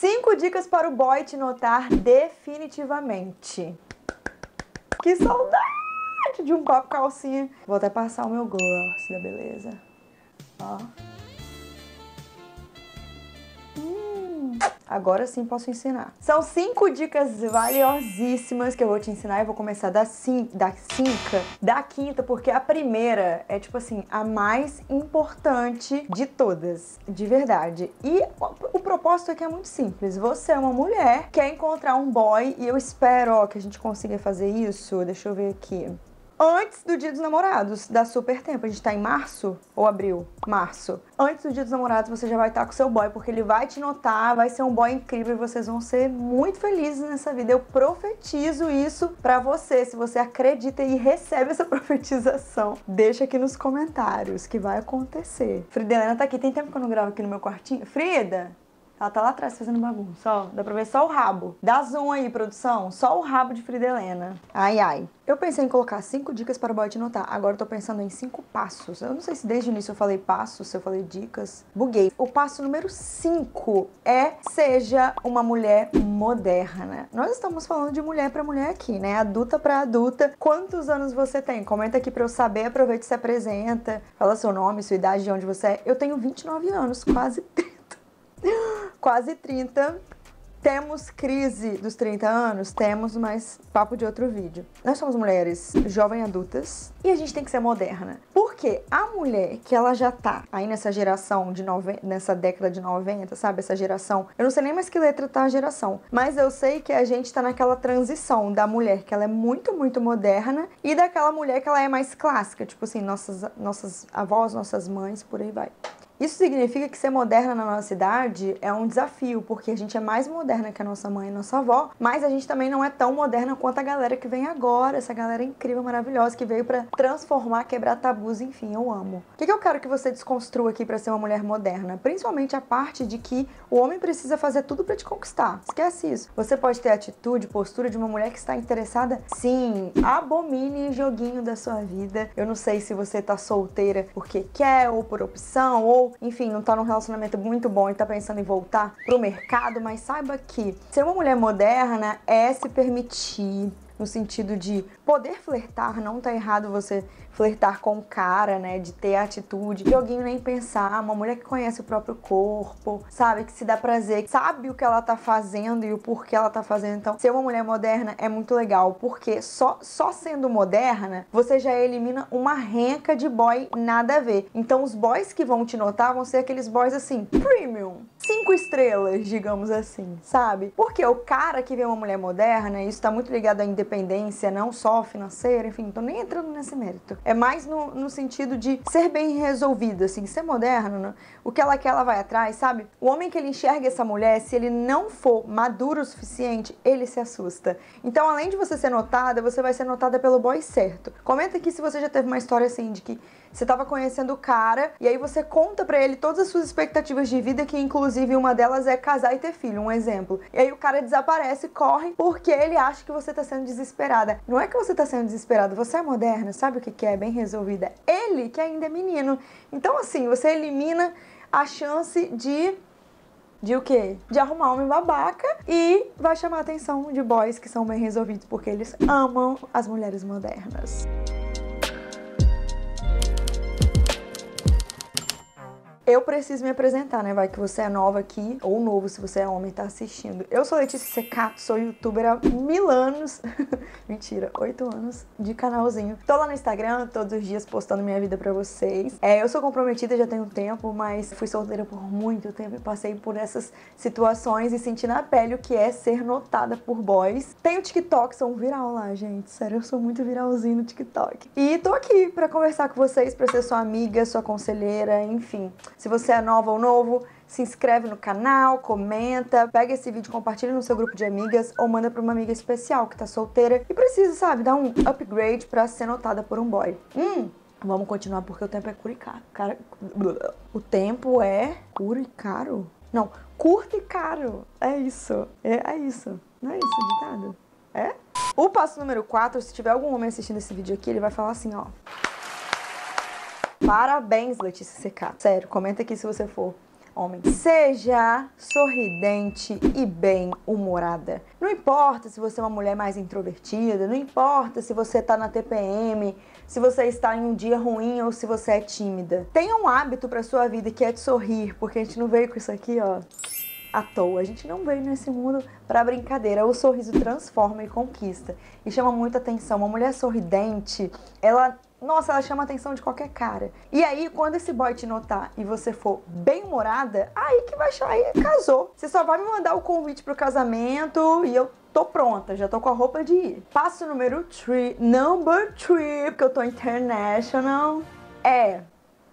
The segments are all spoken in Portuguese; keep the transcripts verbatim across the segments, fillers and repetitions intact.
Cinco dicas para o boy te notar definitivamente. Que saudade de um copo calcinha. Vou até passar o meu gloss da beleza. Ó. Hum, agora sim posso ensinar. São cinco dicas valiosíssimas que eu vou te ensinar. Eu vou começar da, cin da cinca, da quinta, porque a primeira é, tipo assim, a mais importante de todas, de verdade. E o, o propósito aqui é muito simples. Você é uma mulher, quer encontrar um boy, e eu espero, ó, que a gente consiga fazer isso. Deixa eu ver aqui. Antes do Dia dos Namorados, dá super tempo. A gente tá em março ou abril? Março. Antes do Dia dos Namorados, você já vai estar com seu boy, porque ele vai te notar, vai ser um boy incrível e vocês vão ser muito felizes nessa vida. Eu profetizo isso pra você. Se você acredita e recebe essa profetização, deixa aqui nos comentários que vai acontecer. Frida Helena tá aqui. Tem tempo que eu não gravo aqui no meu quartinho? Frida! Ela tá lá atrás fazendo bagunça, ó. Dá pra ver só o rabo. Dá zoom aí, produção. Só o rabo de Frida Helena. Ai, ai. Eu pensei em colocar cinco dicas para o boy te notar. Agora eu tô pensando em cinco passos. Eu não sei se desde o início eu falei passos, se eu falei dicas. Buguei. O passo número cinco é seja uma mulher moderna. Nós estamos falando de mulher pra mulher aqui, né? Adulta pra adulta. Quantos anos você tem? Comenta aqui pra eu saber. Aproveita e se apresenta. Fala seu nome, sua idade, de onde você é. Eu tenho vinte e nove anos, quase trinta. Quase trinta. Temos crise dos trinta anos? Temos, mas papo de outro vídeo. Nós somos mulheres jovens adultas e a gente tem que ser moderna. Porque a mulher que ela já tá aí nessa geração de noventa, nessa década de noventa, sabe? Essa geração, eu não sei nem mais que letra tá a geração, mas eu sei que a gente tá naquela transição da mulher que ela é muito, muito moderna e daquela mulher que ela é mais clássica, tipo assim, nossas, nossas avós, nossas mães, por aí vai. Isso significa que ser moderna na nossa idade é um desafio, porque a gente é mais moderna que a nossa mãe e nossa avó, mas a gente também não é tão moderna quanto a galera que vem agora, essa galera incrível, maravilhosa, que veio pra transformar, quebrar tabus, enfim, eu amo. O que, que eu quero que você desconstrua aqui pra ser uma mulher moderna? Principalmente a parte de que o homem precisa fazer tudo pra te conquistar. Esquece isso. Você pode ter atitude, postura de uma mulher que está interessada? Sim, abomine joguinho da sua vida. Eu não sei se você tá solteira porque quer ou por opção, ou enfim, não tá num relacionamento muito bom e tá pensando em voltar pro mercado, mas saiba que ser uma mulher moderna é se permitir, no sentido de poder flertar, não tá errado você flertar com o cara, né, de ter atitude, joguinho nem pensar, uma mulher que conhece o próprio corpo, sabe, que se dá prazer, que sabe o que ela tá fazendo e o porquê ela tá fazendo. Então, ser uma mulher moderna é muito legal, porque só, só sendo moderna, você já elimina uma renca de boy nada a ver. Então, os boys que vão te notar vão ser aqueles boys, assim, premium, cinco estrelas, digamos assim, sabe? Porque o cara que vê uma mulher moderna, isso tá muito ligado à independência, não só financeira, enfim, não tô nem entrando nesse mérito. É mais no, no sentido de ser bem resolvido, assim, ser moderno, né? O que ela quer, ela vai atrás, sabe? O homem que ele enxerga essa mulher, se ele não for maduro o suficiente, ele se assusta. Então, além de você ser notada, você vai ser notada pelo boy certo. Comenta aqui se você já teve uma história assim, de que você tava conhecendo o cara, e aí você conta pra ele todas as suas expectativas de vida, que inclusive uma delas é casar e ter filho, um exemplo. E aí o cara desaparece, corre, porque ele acha que você tá sendo desesperada. Não é que você tá sendo desesperada, você é moderna, sabe o que que é? Bem resolvida. Ele, que ainda é menino. Então, assim, você elimina a chance de... De o quê? De arrumar um homem babaca e vai chamar a atenção de boys que são bem resolvidos, porque eles amam as mulheres modernas. Eu preciso me apresentar, né? Vai que você é nova aqui, ou novo se você é homem e tá assistindo. Eu sou Letícia Secato, sou youtuber há mil anos. Mentira, oito anos de canalzinho. Tô lá no Instagram todos os dias postando minha vida pra vocês. É, eu sou comprometida já tem um tempo, mas fui solteira por muito tempo e passei por essas situações e senti na pele o que é ser notada por boys. Tenho TikTok, sou um viral lá, gente. Sério, eu sou muito viralzinho no TikTok. E tô aqui pra conversar com vocês, pra ser sua amiga, sua conselheira, enfim. Se você é nova ou novo, se inscreve no canal, comenta, pega esse vídeo, compartilha no seu grupo de amigas ou manda pra uma amiga especial que tá solteira e precisa, sabe, dar um upgrade pra ser notada por um boy. Hum, vamos continuar porque o tempo é curto e caro. Cara, o tempo é curto e caro? Não, curto e caro. É isso, é, é isso. Não é isso o ditado? É? O passo número quatro, se tiver algum homem assistindo esse vídeo aqui, ele vai falar assim, ó. Parabéns, Letícia Secato. Sério, comenta aqui se você for homem. Seja sorridente e bem-humorada. Não importa se você é uma mulher mais introvertida, não importa se você tá na T P M, se você está em um dia ruim ou se você é tímida. Tenha um hábito pra sua vida que é de sorrir, porque a gente não veio com isso aqui, ó, à toa. A gente não veio nesse mundo pra brincadeira. O sorriso transforma e conquista. E chama muita atenção. Uma mulher sorridente, ela... Nossa, ela chama a atenção de qualquer cara. E aí, quando esse boy te notar e você for bem-humorada, aí que vai achar, aí casou. Você só vai me mandar o convite pro casamento e eu tô pronta, já tô com a roupa de ir. Passo número três, number three, porque eu tô international, é...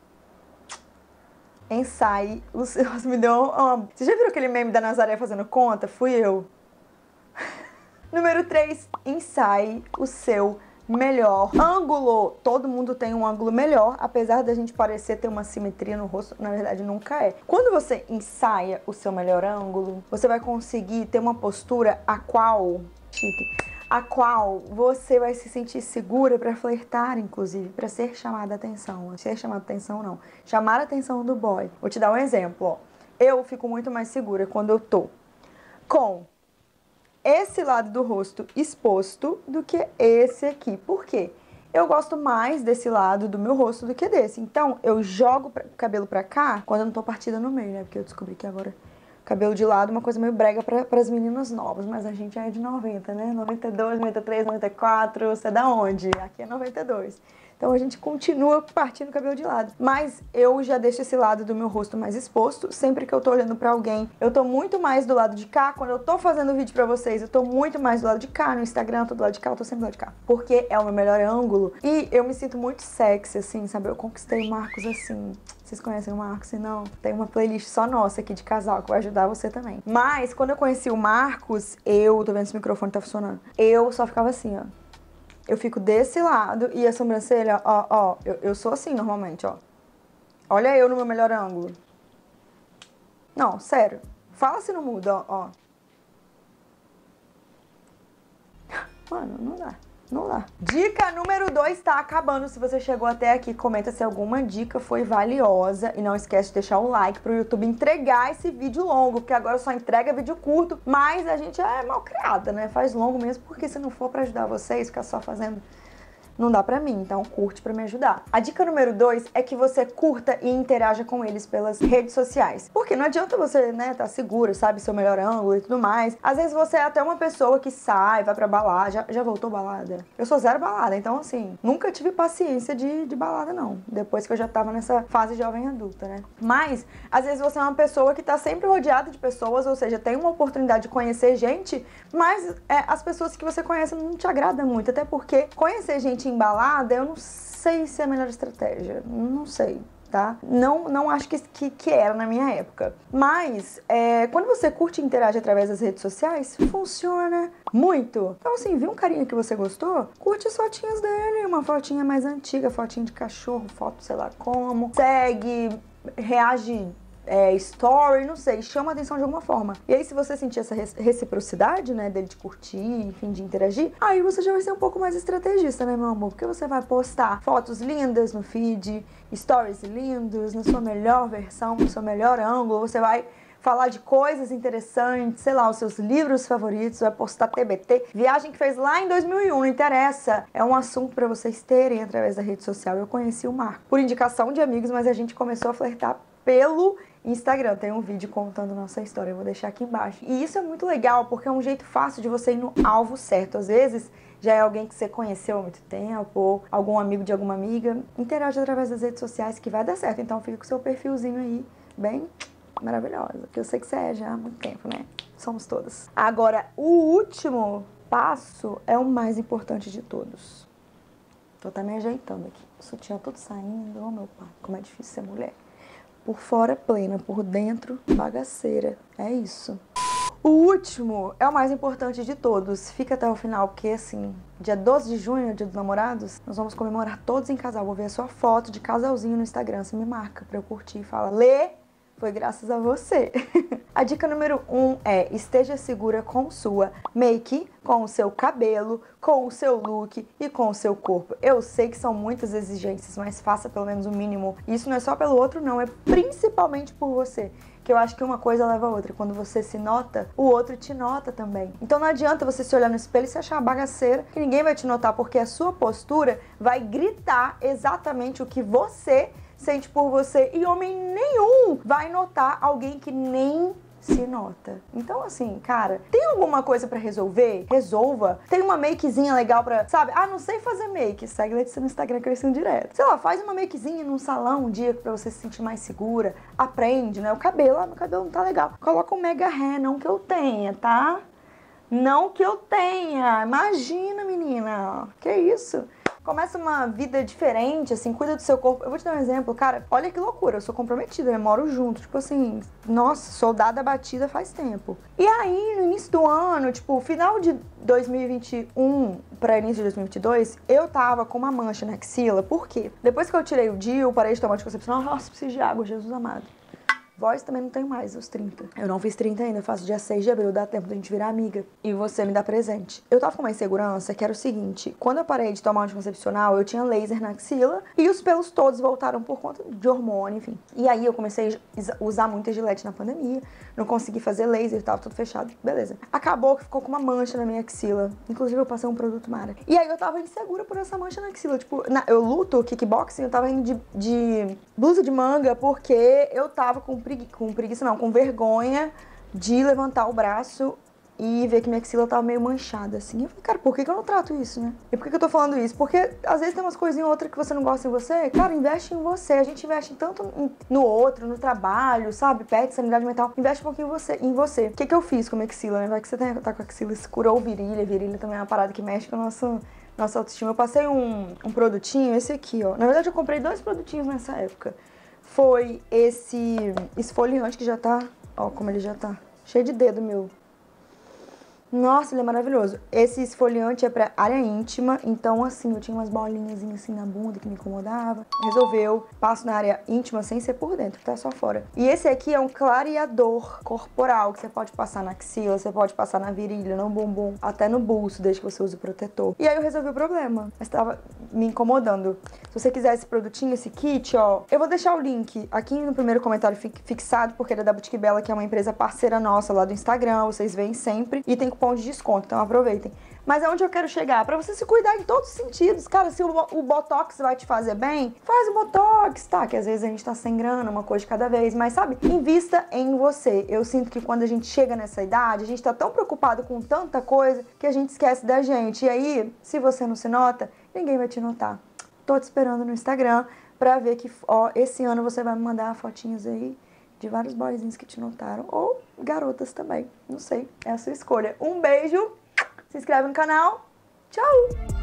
ensaie os seus... Me deu uma... Você já viu aquele meme da Nazaré fazendo conta? Fui eu. Número três, ensaie o seu melhor ângulo. Todo mundo tem um ângulo melhor, apesar da gente parecer ter uma simetria no rosto, na verdade nunca é. Quando você ensaia o seu melhor ângulo, você vai conseguir ter uma postura a qual... Chique. A qual você vai se sentir segura pra flertar, inclusive, pra ser chamada a atenção. Ser chamada a atenção, não. Chamar a atenção do boy. Vou te dar um exemplo, ó. Eu fico muito mais segura quando eu tô com esse lado do rosto exposto do que esse aqui. Por quê? Eu gosto mais desse lado do meu rosto do que desse. Então, eu jogo o cabelo pra cá quando eu não tô partida no meio, né? Porque eu descobri que agora cabelo de lado é uma coisa meio brega pra, pras meninas novas. Mas a gente é de noventa, né? noventa e dois, noventa e três, noventa e quatro. Você é da onde? Aqui é noventa e dois. Então a gente continua partindo o cabelo de lado. Mas eu já deixo esse lado do meu rosto mais exposto. Sempre que eu tô olhando pra alguém, eu tô muito mais do lado de cá. Quando eu tô fazendo vídeo pra vocês, eu tô muito mais do lado de cá. No Instagram, eu tô do lado de cá, eu tô sempre do lado de cá. Porque é o meu melhor ângulo. E eu me sinto muito sexy, assim, sabe? Eu conquistei o Marcos assim. Vocês conhecem o Marcos? Se não, tem uma playlist só nossa aqui de casal que vai ajudar você também. Mas quando eu conheci o Marcos, eu... Tô vendo se o microfone tá funcionando. Eu só ficava assim, ó. Eu fico desse lado e a sobrancelha, ó, ó, eu, eu sou assim normalmente, ó. Olha eu no meu melhor ângulo. Não, sério. Fala se não muda, ó, ó. Mano, não dá. Não dá. Dica número dois tá acabando. Se você chegou até aqui, comenta se alguma dica foi valiosa. E não esquece de deixar o like pro YouTube entregar esse vídeo longo, porque agora só entrega vídeo curto. Mas a gente é mal criada, né? Faz longo mesmo, porque se não for pra ajudar vocês, ficar só fazendo... Não dá pra mim, então curte pra me ajudar. A dica número dois é que você curta e interaja com eles pelas redes sociais. Porque não adianta você, né, tá seguro, sabe, seu melhor ângulo e tudo mais. Às vezes você é até uma pessoa que sai, vai pra balada. Já, já voltou balada? Eu sou zero balada, então assim, nunca tive paciência de, de balada, não. Depois que eu já tava nessa fase jovem adulta, né? Mas, às vezes você é uma pessoa que tá sempre rodeada de pessoas, ou seja, tem uma oportunidade de conhecer gente, mas é, as pessoas que você conhece não te agradam muito. Até porque conhecer gente embalada, eu não sei se é a melhor estratégia, não sei, tá? Não, não acho que, que, que era na minha época. Mas, é, quando você curte e interage através das redes sociais, funciona muito. Então, assim, viu um carinha que você gostou? Curte as fotinhas dele, uma fotinha mais antiga, fotinha de cachorro, foto sei lá como. Segue, reage... É, story, não sei, chama a atenção de alguma forma. E aí, se você sentir essa reciprocidade, né, dele te curtir, enfim, de interagir, aí você já vai ser um pouco mais estrategista, né, meu amor? Porque você vai postar fotos lindas no feed, stories lindos, na sua melhor versão, no seu melhor ângulo, você vai falar de coisas interessantes, sei lá, os seus livros favoritos, vai postar T B T, viagem que fez lá em dois mil e um, não interessa. É um assunto pra vocês terem através da rede social. Eu conheci o Marco por indicação de amigos, mas a gente começou a flertar pelo Instagram. Tem um vídeo contando nossa história, eu vou deixar aqui embaixo. E isso é muito legal, porque é um jeito fácil de você ir no alvo certo. Às vezes, já é alguém que você conheceu há muito tempo, ou algum amigo de alguma amiga. Interage através das redes sociais que vai dar certo. Então fica com o seu perfilzinho aí, bem maravilhosa. Que eu sei que você é já há muito tempo, né? Somos todas. Agora, o último passo é o mais importante de todos. Tô até me ajeitando aqui. O sutiã todo saindo. Oh, meu pai, como é difícil ser mulher. Por fora plena, por dentro bagaceira. É isso. O último é o mais importante de todos. Fica até o final, porque assim, dia doze de junho, dia dos namorados, nós vamos comemorar todos em casal. Vou ver a sua foto de casalzinho no Instagram. Você me marca pra eu curtir e fala, Lê, foi graças a você. A dica número um é, esteja segura com sua make, com o seu cabelo, com o seu look e com o seu corpo. Eu sei que são muitas exigências, mas faça pelo menos o mínimo. Isso não é só pelo outro, não, é principalmente por você. Porque eu acho que uma coisa leva a outra. Quando você se nota, o outro te nota também. Então não adianta você se olhar no espelho e se achar uma bagaceira, que ninguém vai te notar, porque a sua postura vai gritar exatamente o que você sente por você. E homem nenhum vai notar alguém que nem se nota. Então, assim, cara, tem alguma coisa pra resolver? Resolva. Tem uma makezinha legal pra, sabe? Ah, não sei fazer make. Segue Letícia no Instagram crescendo direto. Sei lá, faz uma makezinha num salão um dia pra você se sentir mais segura. Aprende, né? O cabelo, ah, meu cabelo não tá legal. Coloca um mega hair, não que eu tenha, tá? Não que eu tenha. Imagina, menina. Que isso? Começa uma vida diferente, assim, cuida do seu corpo. Eu vou te dar um exemplo, cara, olha que loucura, eu sou comprometida, eu moro junto, tipo assim, nossa, soldada batida faz tempo. E aí, no início do ano, tipo, final de dois mil e vinte e um pra início de dois mil e vinte e dois, eu tava com uma mancha na axila, por quê? Depois que eu tirei o D I U, parei de tomar anticoncepcional, nossa, preciso de água, Jesus amado. Voz também não tenho mais, os trinta. Eu não fiz trinta ainda, eu faço dia seis de abril, dá tempo da gente virar amiga. E você me dá presente. Eu tava com uma insegurança que era o seguinte, quando eu parei de tomar anticoncepcional, eu tinha laser na axila e os pelos todos voltaram por conta de hormônio, enfim. E aí eu comecei a usar muita gilete na pandemia, não consegui fazer laser, tava tudo fechado, beleza. Acabou que ficou com uma mancha na minha axila, inclusive eu passei um produto Mara. E aí eu tava insegura por essa mancha na axila, tipo, na, eu luto kickboxing, eu tava indo de, de blusa de manga porque eu tava com Pregui- com preguiça não, com vergonha de levantar o braço e ver que minha axila tava meio manchada, assim. Eu falei, cara, por que que eu não trato isso, né? E por que que eu tô falando isso? Porque às vezes tem umas coisinhas ou outras que você não gosta em você. Cara, investe em você. A gente investe tanto no outro, no trabalho, sabe? Pet, sanidade mental. Investe um pouquinho em você. Em você. O que que eu fiz com a minha axila, né? Vai que você tá com a axila escura ou virilha. Virilha também é uma parada que mexe com a nossa, nossa autoestima. Eu passei um, um produtinho, esse aqui, ó. Na verdade, eu comprei dois produtinhos nessa época. Foi esse esfoliante que já tá, ó como ele já tá, cheio de dedo meu. Nossa, ele é maravilhoso. Esse esfoliante é pra área íntima, então assim, eu tinha umas bolinhas assim na bunda que me incomodava. Resolveu, passo na área íntima sem ser por dentro, tá só fora. E esse aqui é um clareador corporal, que você pode passar na axila, você pode passar na virilha, no bumbum, até no bolso, desde que você use o protetor. E aí eu resolvi o problema, mas tava me incomodando. Se você quiser esse produtinho, esse kit, ó, eu vou deixar o link aqui no primeiro comentário fixado, porque ele é da Boutique Bella, que é uma empresa parceira nossa lá do Instagram, vocês veem sempre, e tem cupom de desconto, então aproveitem. Mas é onde eu quero chegar, pra você se cuidar em todos os sentidos. Cara, se o, o Botox vai te fazer bem, faz o Botox, tá? Que às vezes a gente tá sem grana, uma coisa de cada vez, mas sabe, invista em você. Eu sinto que quando a gente chega nessa idade, a gente tá tão preocupado com tanta coisa que a gente esquece da gente. E aí, se você não se nota, ninguém vai te notar. Tô te esperando no Instagram pra ver que, ó, esse ano você vai me mandar fotinhos aí de vários boyzinhos que te notaram, ou garotas também, não sei, é a sua escolha. Um beijo, se inscreve no canal, tchau!